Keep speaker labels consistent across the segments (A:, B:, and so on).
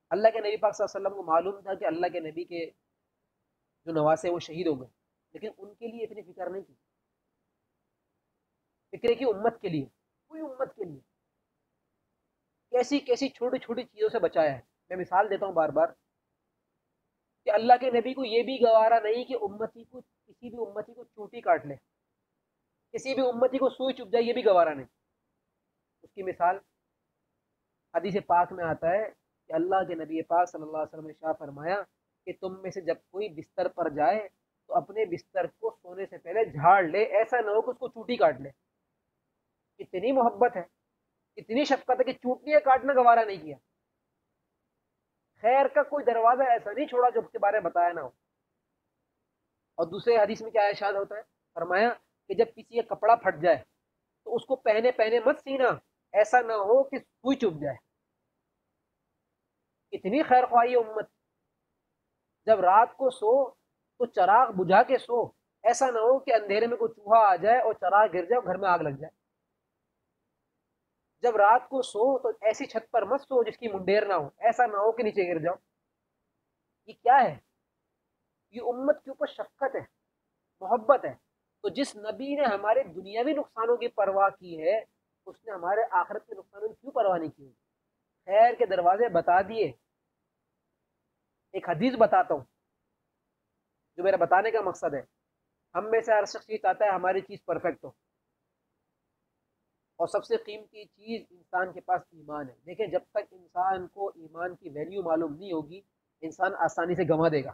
A: اللہ کے نبی پاک صلی اللہ علیہ وسلم کو معلوم تھا کہ اللہ کے نبی کے جو نواسے وہ شہید ہو گئے، لیکن ان کے لیے اتنی فکر نہیں کی، فکر کی امت کے لیے، پوری امت کے لیے کیسی کیسی چھوٹی چھوٹی چیزوں سے بچایا ہے۔ میں مثال دیتا ہوں بار بار کہ اللہ کے نبی کو یہ بھی گوارا نہیں کہ امتی کو، کسی بھی امتی کو چوٹی کاٹ لے، کسی بھی امتی کو سوئی چپ جائے، یہ بھی گوارا نہیں۔ اس کی مثال حدیث پاک میں آتا ہے کہ اللہ کے نبی پاک صلی اللہ علیہ وسلم نے شاہ فرمایا کہ تم میں سے جب کوئی بستر پر جائے تو اپنے بستر کو سونے سے پہلے جھاڑ لے، ایسا نہ ہو کہ اس کو چوٹی کاٹ لے۔ اتنی محبت ہے، اتنی شفقت ہے کہ چوٹیاں کاٹنا گوارا نہیں کیا۔ خیر کا کوئی دروازہ ایسا نہیں چھوڑا جو اس کے بارے میں بتایا نہ ہو۔ اور دوسرے حدیث میں کیا ارشاد ہوتا ہے، فرمایا کہ جب کسی کا کپڑا پھٹ جائے تو اس کو پہنے پہنے مت سینا، ایسا نہ ہو کہ سوئی چپ جائے۔ اتنی خیر خواہی امت، جب رات کو سو تو چراغ بجھا کے سو، ایسا نہ ہو کہ اندھیرے میں کوئی چوہا آ جائے اور چراغ گر جائے اور گھر میں آگ لگ جائے۔ جب رات کو سو تو ایسی چھت پر مت سو جس کی منڈیر نہ ہو، ایسا نہ ہو کہ نیچے گر جاؤ۔ یہ کیا ہے؟ یہ امت کے اوپر شفقت ہے، محبت ہے۔ تو جس نبی نے ہمارے دنیاوی نقصانوں کی پرواہ کی ہے، اس نے ہمارے آخرت کے نقصانوں کی کیوں پرواہ نہیں کی؟ خیر کے دروازے بتا دیے۔ ایک حدیث بتاتا ہوں جو میرا بتانے کا مقصد ہے۔ ہم میں سے ہر شخص یہ چاہتا ہے ہماری چیز پرفیکٹ ہو، اور سب سے قیمتی چیز انسان کے پاس ایمان ہے۔ دیکھیں، جب تک انسان کو ایمان کی ویلیو معلوم نہیں ہوگی، انسان آسانی سے گنوا دے گا۔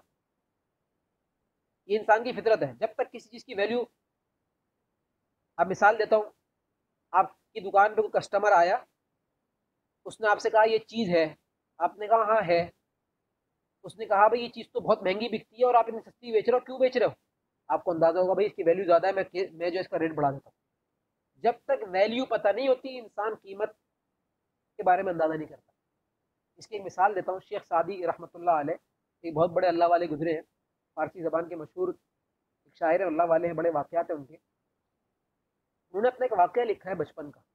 A: یہ انسان کی فطرت ہے۔ جب تک کسی چیز کی ویلیو، اب مثال دیتا ہوں، آپ کی دکان پہ کوئی کسٹمر آیا، اس نے آپ سے کہا یہ چیز ہے، آپ نے کہا ہاں ہے، اس نے کہا بھائی یہ چیز تو بہت مہنگی بکتی ہے اور آپ اتنی سستی بیچ رہے ہو، کیوں بیچ رہے ہو؟ آپ کو اندازہ ہوگا بھائی اس کی ویلیو زیادہ ہے، میں جو اس کا ریٹ بڑھا دیتا ہوں۔ جب تک ویلیو پتہ نہیں ہوتی، انسان قیمت کے بارے میں اندازہ نہیں کرتا۔ اس کی ایک مثال دیتا ہوں، شیخ سعدی رحمۃ اللہ علیہ، ایک بہت بڑے اللہ والے گزرے ہیں، فارسی زبان کے مشہور ایک شاعر اللہ والے ہیں، بڑے واقعات ہیں ان کے۔ انہوں نے اپنا ایک واقعہ لکھا ہے بچپن کا،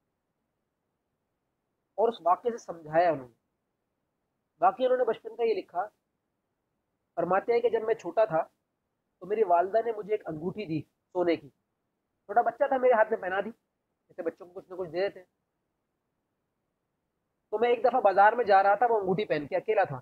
A: اور اس واقعے سے سمجھایا انہوں نے۔ باقی انہوں نے بچپن کا یہ لکھا، فرماتے ہیں کہ جب میں چھوٹا تھا تو میری والدہ نے مجھے ایک انگوٹھی دی سونے کی، چھوٹا بچہ تھا، میرے ہاتھ میں پہنا دی، جیسے بچوں کو کچھ نہ کچھ دے دیتے ہیں۔ تو میں ایک دفعہ بازار میں جا رہا تھا، وہ انگوٹھی پہن کے اکیلا تھا،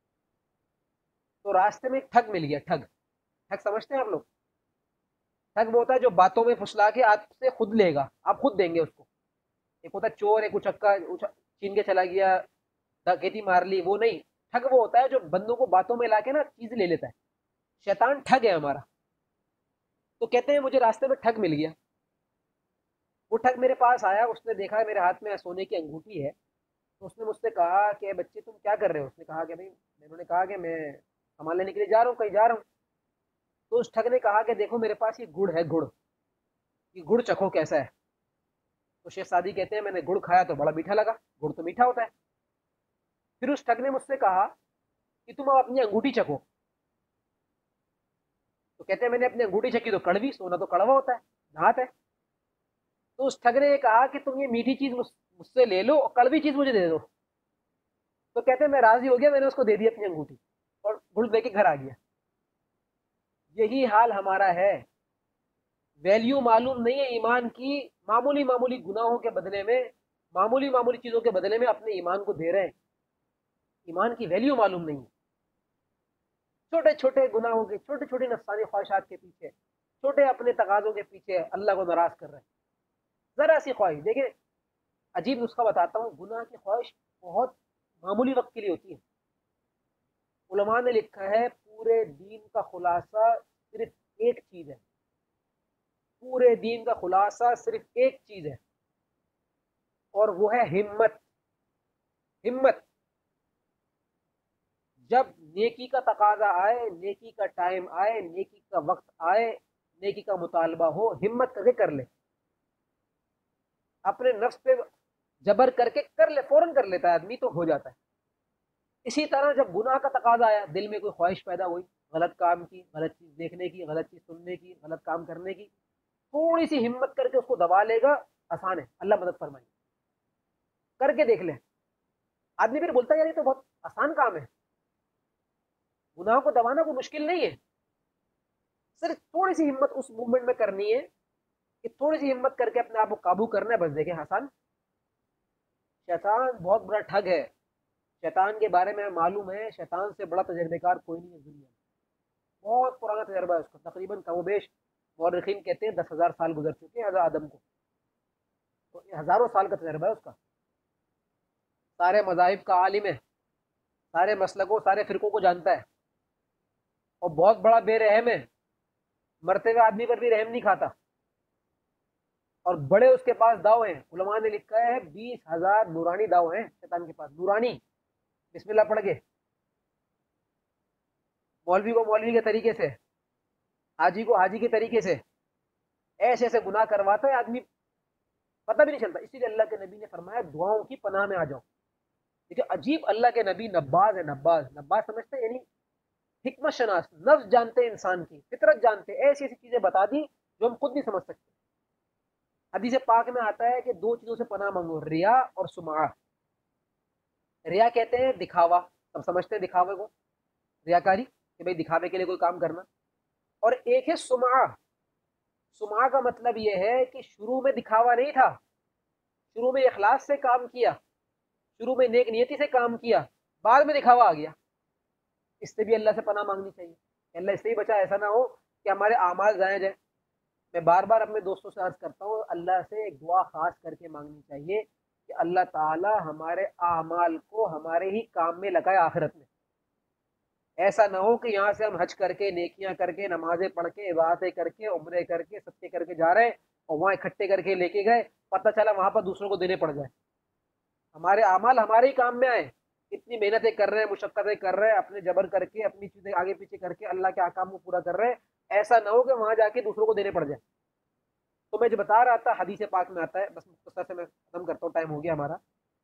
A: تو راستے میں ایک ٹھگ مل گیا۔ ٹھگ، ٹھگ سمجھتے ہیں آپ لوگ؟ ٹھگ وہ ہوتا ہے جو باتوں میں پھسلا کے آپ سے خود لے گا، آپ خود دیں گے اس کو۔ ایک ہوتا ہے چور، ایک اچکا چھین کے چلا گیا، ڈکیتی مار لی، وہ نہیں۔ ٹھگ وہ ہوتا ہے جو بندوں کو باتوں میں لا کے نا چیز لے لیتا ہے۔ شیطان ٹھگ ہے ہمارا۔ تو کہتے ہیں مجھے راستے میں ٹھگ مل گیا، وہ ٹھگ میرے پاس آیا، اس نے دیکھا میرے ہاتھ میں سونے کی انگوٹھی ہے، تو اس نے مجھ سے کہا کہ بچے تم کیا کر رہے ہو؟ اس نے کہا کہ بھائی، میں نے کہا کہ میں سامان لینے کے لیے جا رہا ہوں، کہیں جا رہا ہوں۔ تو اس ٹھگ نے کہا کہ دیکھو میرے پاس یہ گڑ ہے، گڑ، یہ گڑ چکھو کیسا ہے۔ تو شیخ سعدی کہتے ہیں میں نے گڑ کھایا تو بڑا میٹھا لگا، گڑ تو میٹھا ہوتا ہے۔ پھر اس ٹھگ نے مجھ سے کہا کہ تم اب اپنی انگوٹھی چکھو۔ تو کہتے ہیں میں نے اپنی انگوٹھی چکی تو کڑوی، سونا تو کڑوا ہوتا ہے، دھات ہے۔ تو اس ٹھگ نے یہ کہا کہ تم یہ میٹھی چیز مجھ سے لے لو اور کڑوی چیز مجھے دے دو۔ تو کہتے ہیں میں راضی ہو گیا، میں نے اس کو دے دی اپنی انگوٹھی اور گڑ دے کے گھر آ گیا۔ یہی حال ہمارا ہے، ویلیو معلوم نہیں ہے ایمان کی، معمولی معمولی گناہوں کے بدلے میں، معمولی معمولی چیزوں کے بدلے میں اپنے ایمان کو دے رہے ہیں۔ ایمان کی ویلیو معلوم نہیں ہے، چھوٹے چھوٹے گناہوں کے، چھوٹی چھوٹی نفسانی خواہشات کے پیچھے، چھوٹے اپنے تقاضوں کے پیچھے اللہ کو ناراض کر رہے ہیں۔ ذرا سی خواہش، دیکھیں عجیب نسخہ بتاتا ہوں، گناہ کی خواہش بہت معمولی وقت کے لیے ہوتی ہے۔ علماء نے لکھا ہے پورے دین کا خلاصہ صرف ایک چیز ہے، پورے دین کا خلاصہ صرف ایک چیز ہے، اور وہ ہے ہمت۔ ہمت، جب نیکی کا تقاضا آئے، نیکی کا ٹائم آئے، نیکی کا وقت آئے، نیکی کا مطالبہ ہو، ہمت کر کے کر لے، اپنے نفس پہ جبر کر کے کر لے، فوراً کر لیتا ہے آدمی تو ہو جاتا ہے۔ اسی طرح جب گناہ کا تقاضا آیا، دل میں کوئی خواہش پیدا ہوئی، غلط کام کی، غلط چیز دیکھنے کی، غلط چیز سننے کی، غلط کام کرنے کی، تھوڑی سی ہمت کر کے اس کو دبا لے گا، آسان ہے، اللہ مدد فرمائے، کر کے دیکھ لیں۔ آدمی پھر بولتا ہے یار یہ تو بہت آسان کام ہے، گناہوں کو دبانا کوئی مشکل نہیں ہے، صرف تھوڑی سی ہمت اس موومنٹ میں کرنی ہے کہ تھوڑی سی ہمت کر کے اپنے آپ کو قابو کرنا ہے، بس دیکھیں آسان۔ شیطان بہت بڑا ٹھگ ہے، شیطان کے بارے میں معلوم ہے شیطان سے بڑا تجربے کار کوئی نہیں ہے دنیا میں، بہت پرانا تجربہ ہے اس کا، تقریباً کم و بیش مورخین کہتے ہیں 10,000 سال گزر چکے ہیں حضرت آدم کو، تو یہ ہزاروں سال کا تجربہ ہے اس کا، سارے مذاہب کا عالم ہے، سارے مسلکوں سارے فرقوں کو جانتا ہے، اور بہت بڑا بے رحم ہے، مرتے ہوئے آدمی پر بھی رحم نہیں کھاتا، اور بڑے اس کے پاس داؤ ہیں، علماء نے لکھا ہے 20,000 نورانی داؤ ہیں شیطان کے پاس، نورانی، بسم اللہ پڑھ کے، مولوی کو مولوی کے طریقے سے، حاجی کو حاجی کے طریقے سے، ایسے ایسے گناہ کرواتا ہے آدمی پتہ بھی نہیں چلتا، اسی لیے اللہ کے نبی نے فرمایا دعاؤں کی پناہ میں آ جاؤ، دیکھیں عجیب اللہ کے نبی نباز ہے، نباز، نباز سمجھتے ہیں یعنی حکمت شناس، نفس جانتے ہیں انسان کی، فطرت جانتے ہیں، ایسی ایسی چیزیں بتا دی جو ہم خود نہیں سمجھ سکتے۔ حدیث پاک میں آتا ہے کہ دو چیزوں سے پناہ مانگو، ریا اور سمعہ۔ ریا کہتے ہیں دکھاوا، سب سمجھتے ہیں دکھاوے کو، ریاکاری کہ بھئی دکھاوے کے لیے کوئی کام کرنا، اور ایک ہے سمعہ۔ سمعہ کا مطلب یہ ہے کہ شروع میں دکھاوا نہیں تھا، شروع میں اخلاص سے کام کیا، شروع میں نیک نیتی سے کام کیا، بعد میں دکھاوا آ گیا، اس سے بھی اللہ سے پناہ مانگنی چاہیے کہ اللہ اس سے ہی بچا، ایسا نہ ہو کہ ہمارے اعمال ضائع جائیں۔ میں بار بار اپنے دوستوں سے عرض کرتا ہوں اللہ سے ایک دعا خاص کر کے مانگنی چاہیے کہ اللہ تعالی ہمارے اعمال کو ہمارے ہی کام میں لگائے آخرت میں، ایسا نہ ہو کہ یہاں سے ہم حج کر کے نیکیاں کر کے نمازیں پڑھ کے عبادتیں کر کے عمرے کر کے صدقے کر کے جا رہے ہیں اور وہاں اکٹھے کر کے لے کے گئے، پتہ چلا وہاں پر دوسروں کو دینے پڑ جائے، ہمارے اعمال ہمارے ہی کام میں آئے، اتنی محنتیں کر رہے ہیں، مشقتیں کر رہے ہیں، اپنے جبر کر کے اپنی چیزیں آگے پیچھے کر کے اللہ کے احکام کو پورا کر رہے ہیں، ایسا نہ ہو کہ وہاں جا کے دوسروں کو دینے پڑ جائے۔ تو میں جو بتا رہا تھا حدیث پاک میں آتا ہے، بس مختصر سے میں ختم کرتا ہوں، ٹائم ہو گیا ہمارا،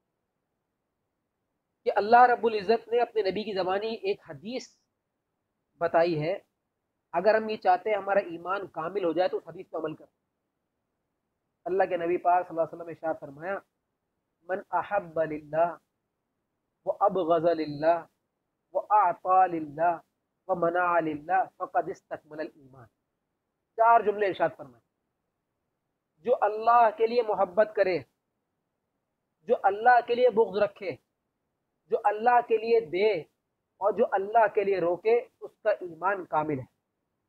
A: کہ اللہ رب العزت نے اپنے نبی کی زبانی ایک حدیث بتائی ہے، اگر ہم یہ چاہتے ہیں ہمارا ایمان کامل ہو جائے تو اس حدیث پر عمل کریں۔ اللہ کے نبی پاک صلی اللہ علیہ وسلم نے ارشاد فرمایا من احب للہ وابغض للہ واعطى للہ ومنع للہ فقد استکمل الایمان، چار جملے ارشاد فرمائے، جو اللہ کے لیے محبت کرے، جو اللہ کے لیے بغض رکھے، جو اللہ کے لیے دے اور جو اللہ کے لیے روکے، اس کا ایمان کامل ہے۔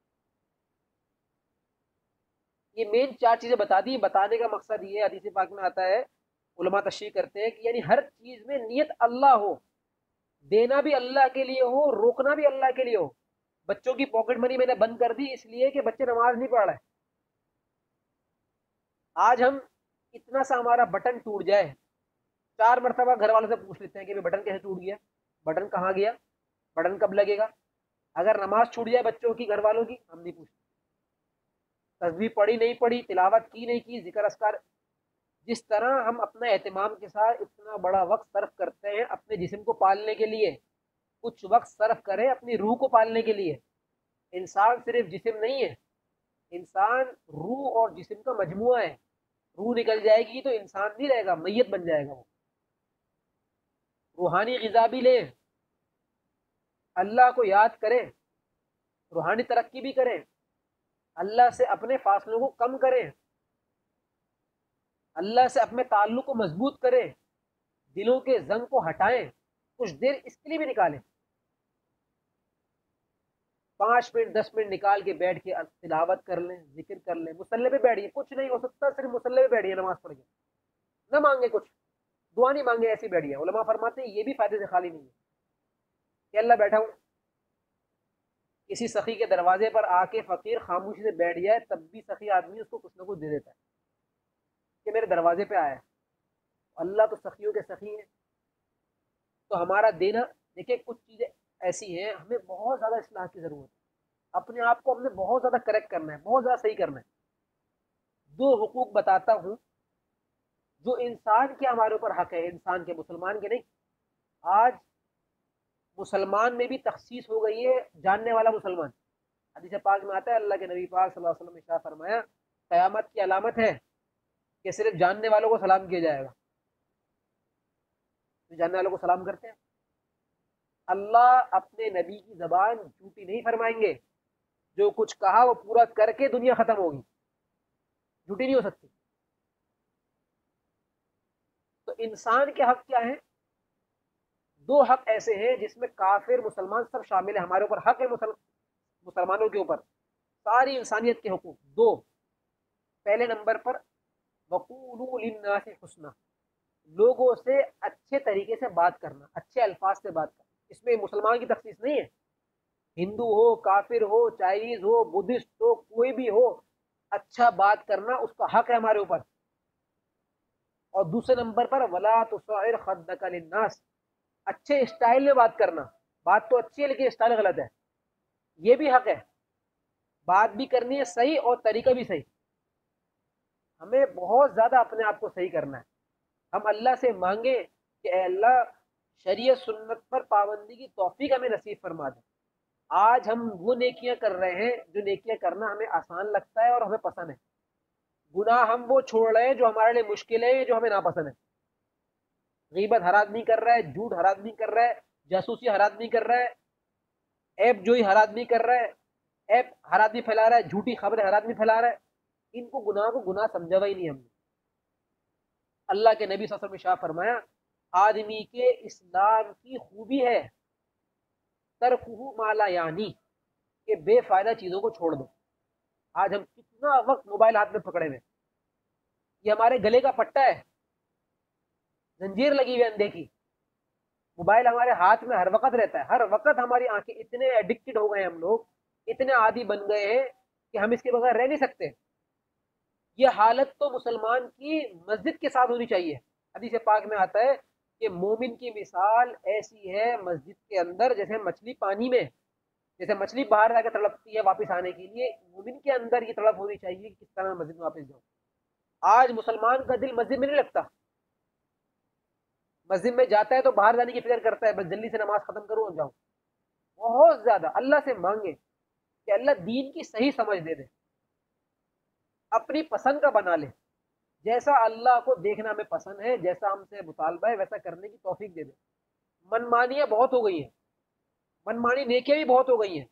A: یہ مین چار چیزیں بتا دی، بتانے کا مقصد یہ حدیث پاک میں آتا ہے، علماء تشریح کرتے ہیں کہ یعنی ہر چیز میں نیت اللہ ہو، دینا بھی اللہ کے لیے ہو، روکنا بھی اللہ کے لیے ہو۔ بچوں کی پاکٹ منی میں نے بند کر دی اس لیے کہ بچے نماز نہیں پڑھ رہے، آج ہم اتنا سا ہمارا بٹن ٹوٹ جائے، 4 مرتبہ گھر والوں سے پوچھ لیتے ہیں کہ بٹن کیسے ٹوٹ گیا، بٹن کہاں گیا، بٹن کب لگے گا۔ اگر نماز چھوٹ جائے بچوں کی، گھر والوں کی، ہم نہیں پوچھتے، تسبیح پڑھی نہیں پڑھی، تلاوت کی نہیں کی، ذکر اذکار، جس طرح ہم اپنا اہتمام کے ساتھ اتنا بڑا وقت صرف کرتے ہیں اپنے جسم کو پالنے کے لیے، کچھ وقت صرف کریں اپنی روح کو پالنے کے لیے۔ انسان صرف جسم نہیں ہے، انسان روح اور جسم کا مجموعہ ہے، روح نکل جائے گی تو انسان نہیں رہے گا، میت بن جائے گا وہ۔ روحانی غذا بھی لیں، اللہ کو یاد کریں، روحانی ترقی بھی کریں، اللہ سے اپنے فاصلوں کو کم کریں، اللہ سے اپنے تعلق کو مضبوط کریں، دلوں کے زنگ کو ہٹائیں، کچھ دیر اس کے لیے بھی نکالیں، 5 منٹ 10 منٹ نکال کے بیٹھ کے تلاوت کر لیں، ذکر کر لیں، مصلی پہ بیٹھیے، کچھ نہیں ہو سکتا صرف مصلی پہ بیٹھیے نماز پڑھ کے، نہ مانگے کچھ، دعا نہیں مانگے، ایسی بیٹھیے۔ علماء فرماتے ہیں یہ بھی فائدے سے خالی نہیں ہے کہ اللہ بیٹھا ہوں، کسی سخی کے دروازے پر آ کے فقیر خاموشی سے بیٹھ جائے تب بھی سخی آدمی اس کو کچھ نہ کچھ دے دیتا ہے کہ میرے دروازے پہ آیا ہے، اللہ تو سخیوں کے سخی ہیں۔ تو ہمارا دینا، دیکھیں کچھ چیزیں ایسی ہیں ہمیں بہت زیادہ اصلاح کی ضرورت ہے، اپنے آپ کو ہم نے بہت زیادہ کریکٹ کرنا ہے، بہت زیادہ صحیح کرنا ہے۔ 2 حقوق بتاتا ہوں جو انسان کے ہمارے اوپر حق ہے، انسان کے، مسلمان کے نہیں۔ آج مسلمان میں بھی تخصیص ہو گئی ہے جاننے والا مسلمان، حدیث پاک میں آتا ہے اللہ کے نبی پاک صلی اللہ علیہ وسلم نے ارشاد فرمایا قیامت کی علامت ہے کہ صرف جاننے والوں کو سلام کیا جائے گا، تو جاننے والوں کو سلام کرتے ہیں. اللہ اپنے نبی کی زبان جھوٹی نہیں فرمائیں گے. جو کچھ کہا وہ پورا کر کے دنیا ختم ہوگی، جھوٹی نہیں ہو سکتی. تو انسان کے حق کیا ہیں؟ دو حق ایسے ہیں جس میں کافر مسلمان سب شامل ہیں. ہمارے اوپر حق ہے مسلمانوں کے اوپر ساری انسانیت کے حقوق دو. پہلے نمبر پر وقولوا للناس حسنا، لوگوں سے اچھے طریقے سے بات کرنا، اچھے الفاظ سے بات کرنا. اس میں مسلمان کی تخصیص نہیں ہے، ہندو ہو، کافر ہو، چائنیز ہو، بدھسٹ ہو، کوئی بھی ہو، اچھا بات کرنا اس کا حق ہے ہمارے اوپر. اور دوسرے نمبر پر ولا تصعر خدک للناس، اچھے اسٹائل میں بات کرنا. بات تو اچھی ہے لیکن اسٹائل غلط ہے، یہ بھی حق ہے. بات بھی کرنی ہے صحیح اور طریقہ بھی صحیح. ہمیں بہت زیادہ اپنے آپ کو صحیح کرنا ہے. ہم اللہ سے مانگیں کہ اے اللہ شریعت سنت پر پابندی کی توفیق ہمیں نصیب فرما دے. آج ہم وہ نیکیاں کر رہے ہیں جو نیکیاں کرنا ہمیں آسان لگتا ہے اور ہمیں پسند ہے. گناہ ہم وہ چھوڑ رہے ہیں جو ہمارے لیے مشکل ہے، جو ہمیں ناپسند ہے. غیبت ہر آدمی کر رہا ہے، جھوٹ ہر آدمی کر رہا ہے، جاسوسی ہر آدمی کر رہا ہے، ایپ جوئی ہر آدمی کر رہا ہے، ایپ ہر آدمی پھیلا رہا ہے، جھوٹی خبریں ہر آدمی پھیلا رہا ہے. ان کو گناہ سمجھا ہی نہیں ہم نے. اللہ کے نبی صلی اللہ علیہ وسلم نے شاہ فرمایا آدمی کے اسلام کی خوبی ہے ترکہ مالا یعنی، کہ بے فائدہ چیزوں کو چھوڑ دو. آج ہم کتنا وقت موبائل ہاتھ میں پکڑے ہوئے، یہ ہمارے گلے کا پٹا ہے، زنجیر لگی ہوئی اندھے کی. موبائل ہمارے ہاتھ میں ہر وقت رہتا ہے، ہر وقت. ہماری آنکھیں اتنے ایڈکٹڈ ہو گئے ہیں، ہم لوگ اتنے عادی بن گئے ہیں کہ ہم اس کے بغیر رہ نہیں سکتے. یہ حالت تو مسلمان کی مسجد کے ساتھ ہونی چاہیے. حدیث پاک میں آتا ہے کہ مومن کی مثال ایسی ہے مسجد کے اندر جیسے مچھلی پانی میں، جیسے مچھلی باہر جا کے تڑپتی ہے واپس آنے کے لیے، مومن کے اندر یہ تڑپ ہونی چاہیے کہ کس طرح میں مسجد میں واپس جاؤں. آج مسلمان کا دل مسجد میں نہیں لگتا. مسجد میں جاتا ہے تو باہر جانے کی فکر کرتا ہے، بس جلدی سے نماز ختم کروں اور جاؤں. بہت زیادہ اللہ سے مانگے کہ اللہ دین کی صحیح سمجھ دے دے، اپنی پسند کا بنا لے. جیسا اللہ کو دیکھنا ہمیں پسند ہے، جیسا ہم سے مطالبہ ہے ویسا کرنے کی توفیق دے دے. منمانیاں بہت ہو گئی ہیں، منمانی نیکیاں بھی بہت ہو گئی ہیں.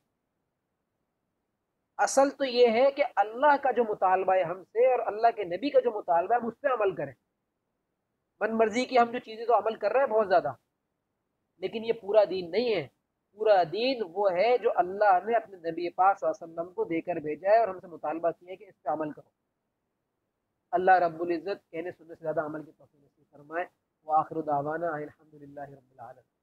A: اصل تو یہ ہے کہ اللہ کا جو مطالبہ ہے ہم سے اور اللہ کے نبی کا جو مطالبہ ہے ہم اس پہ عمل کریں. من مرضی کی ہم جو چیزیں تو عمل کر رہے ہیں بہت زیادہ، لیکن یہ پورا دین نہیں ہے. پورا دین وہ ہے جو اللہ نے اپنے نبی پاک صلی اللہ علیہ وسلم کو دے کر بھیجا ہے اور ہم سے مطالبہ کیا ہے کہ اس پہ عمل کرو. اللہ رب العزت کہنے سننے سے زیادہ عمل کی توفیق نصیب فرمائے. وآخر دعوانا الحمد للہ رب العالمین.